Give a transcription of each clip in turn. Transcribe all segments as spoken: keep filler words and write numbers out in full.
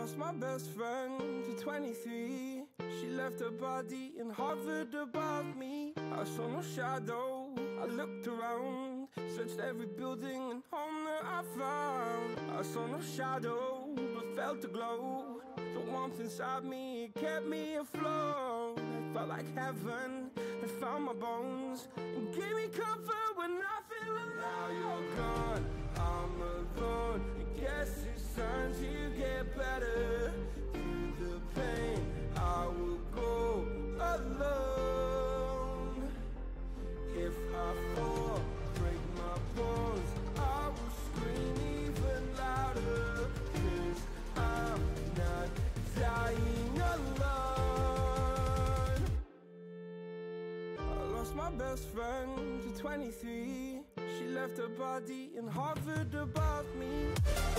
lost my best friend to twenty-three. She left her body and hovered above me. I saw no shadow, I looked around, searched every building and home that I found. I saw no shadow, but felt the glow. The warmth inside me, it kept me afloat. It felt like heaven had found my bones and gave me comfort when I feel alone. Now you're gone, I'm alone. I guess it's time to get better. Through the pain, I will go alone. If I fall, break my bones, I will scream even louder. Cause I'm not dying alone. I lost my best friend to twenty-three. She left her body and hovered above me.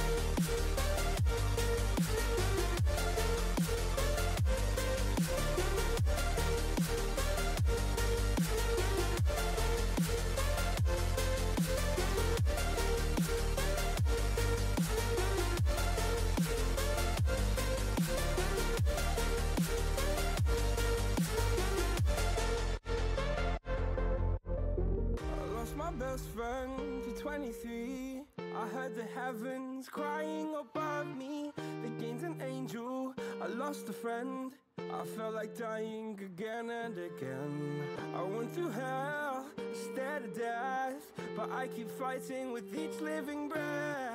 My best friend to twenty-three. I heard the heavens crying above me. They gained an angel, I lost a friend. I felt like dying again and again. I went through hell, stared at death, but I keep fighting with each living breath.